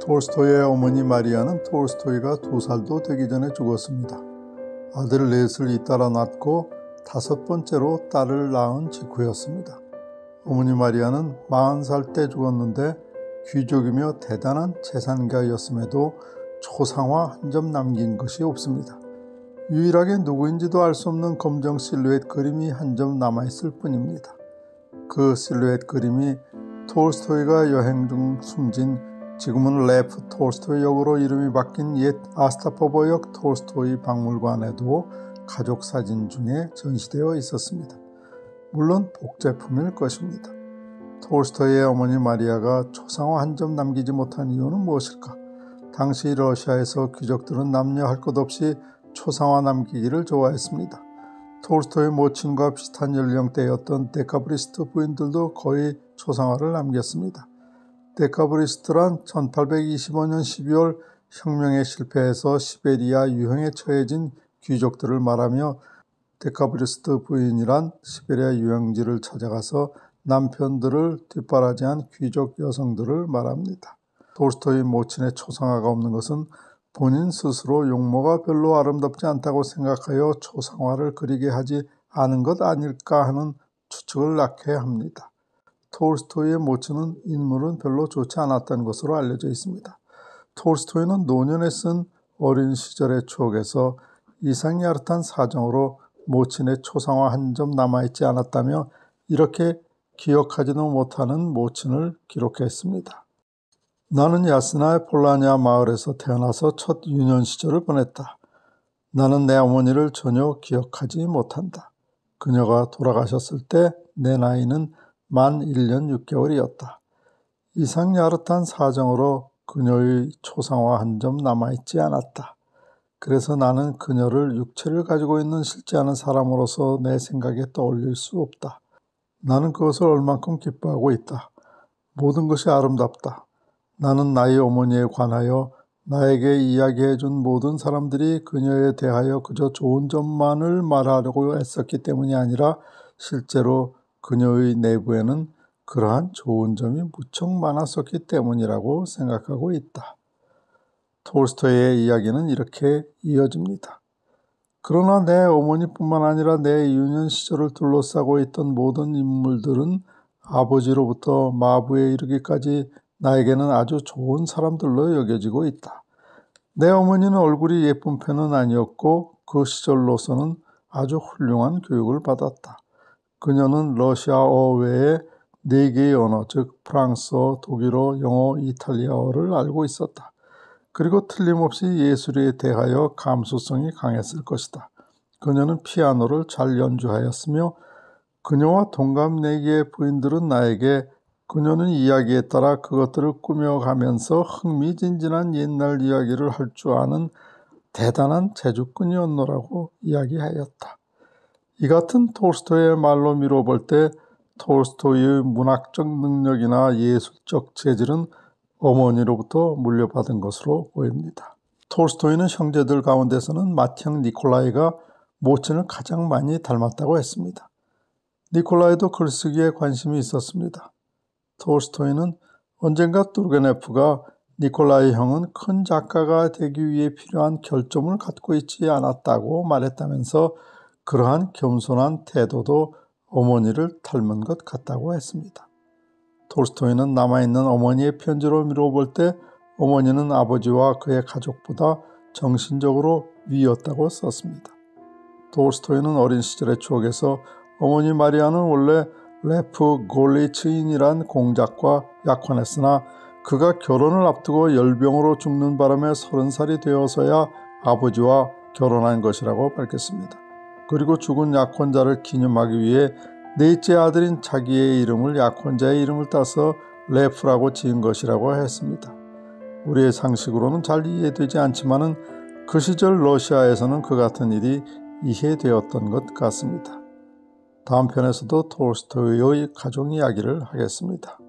톨스토이의 어머니 마리아는 톨스토이가 2살도 되기 전에 죽었습니다. 아들 넷을 잇따라 낳고 5번째로 딸을 낳은 직후였습니다. 어머니 마리아는 40살 때 죽었는데 귀족이며 대단한 재산가였음에도 초상화 한 점 남긴 것이 없습니다. 유일하게 누구인지도 알 수 없는 검정 실루엣 그림이 한 점 남아있을 뿐입니다. 그 실루엣 그림이 톨스토이가 여행 중 숨진 지금은 레프 톨스토이 역으로 이름이 바뀐 옛 아스타포버역 톨스토이 박물관에도 가족 사진 중에 전시되어 있었습니다. 물론 복제품일 것입니다. 톨스토이의 어머니 마리아가 초상화 한 점 남기지 못한 이유는 무엇일까? 당시 러시아에서 귀족들은 남녀 할 것 없이 초상화 남기기를 좋아했습니다. 톨스토이 모친과 비슷한 연령대였던 데카브리스트 부인들도 거의 초상화를 남겼습니다. 데카브리스트란 1825년 12월 혁명에 실패해서 시베리아 유형에 처해진 귀족들을 말하며 데카브리스트 부인이란 시베리아 유형지를 찾아가서 남편들을 뒷바라지한 귀족 여성들을 말합니다. 톨스토이 모친의 초상화가 없는 것은 본인 스스로 용모가 별로 아름답지 않다고 생각하여 초상화를 그리게 하지 않은 것 아닐까 하는 추측을 낳게 합니다. 톨스토이의 모친은 인물은 별로 좋지 않았다는 것으로 알려져 있습니다. 톨스토이는 노년에 쓴 어린 시절의 추억에서 이상야릇한 사정으로 모친의 초상화 한 점 남아있지 않았다며 이렇게 기억하지도 못하는 모친을 기록했습니다. 나는 야스나의 폴라냐 마을에서 태어나서 첫 유년 시절을 보냈다. 나는 내 어머니를 전혀 기억하지 못한다. 그녀가 돌아가셨을 때 내 나이는 만 1년 6개월이었다. 이상야릇한 사정으로 그녀의 초상화 한 점 남아있지 않았다. 그래서 나는 그녀를 육체를 가지고 있는 실제 않은 사람으로서 내 생각에 떠올릴 수 없다. 나는 그것을 얼만큼 기뻐하고 있다. 모든 것이 아름답다. 나는 나의 어머니에 관하여 나에게 이야기해준 모든 사람들이 그녀에 대하여 그저 좋은 점만을 말하려고 했었기 때문이 아니라 실제로 그녀의 내부에는 그러한 좋은 점이 무척 많았었기 때문이라고 생각하고 있다. 톨스토이의 이야기는 이렇게 이어집니다. 그러나 내 어머니뿐만 아니라 내 유년 시절을 둘러싸고 있던 모든 인물들은 아버지로부터 마부에 이르기까지 나에게는 아주 좋은 사람들로 여겨지고 있다. 내 어머니는 얼굴이 예쁜 편은 아니었고 그 시절로서는 아주 훌륭한 교육을 받았다. 그녀는 러시아어 외에 4개의 언어, 즉 프랑스어, 독일어, 영어, 이탈리아어를 알고 있었다. 그리고 틀림없이 예술에 대하여 감수성이 강했을 것이다. 그녀는 피아노를 잘 연주하였으며 그녀와 동갑내기의 부인들은 나에게 그녀는 이야기에 따라 그것들을 꾸며가면서 흥미진진한 옛날 이야기를 할 줄 아는 대단한 재주꾼이었노라고 이야기하였다. 이 같은 톨스토이의 말로 미뤄볼 때 톨스토이의 문학적 능력이나 예술적 재질은 어머니로부터 물려받은 것으로 보입니다. 톨스토이는 형제들 가운데서는 맏형 니콜라이가 모친을 가장 많이 닮았다고 했습니다. 니콜라이도 글쓰기에 관심이 있었습니다. 톨스토이는 언젠가 뚜르게네프가 니콜라이 형은 큰 작가가 되기 위해 필요한 결점을 갖고 있지 않았다고 말했다면서 그러한 겸손한 태도도 어머니를 닮은 것 같다고 했습니다. 톨스토이는 남아있는 어머니의 편지로 미뤄볼 때 어머니는 아버지와 그의 가족보다 정신적으로 위였다고 썼습니다. 톨스토이는 어린 시절의 추억에서 어머니 마리아는 원래 레프 골리츠인이란 공작과 약혼했으나 그가 결혼을 앞두고 열병으로 죽는 바람에 30살이 되어서야 아버지와 결혼한 것이라고 밝혔습니다. 그리고 죽은 약혼자를 기념하기 위해 넷째 아들인 자기의 이름을 약혼자의 이름을 따서 레프라고 지은 것이라고 했습니다. 우리의 상식으로는 잘 이해되지 않지만은 그 시절 러시아에서는 그 같은 일이 이해되었던 것 같습니다. 다음 편에서도 톨스토이의 가족 이야기를 하겠습니다.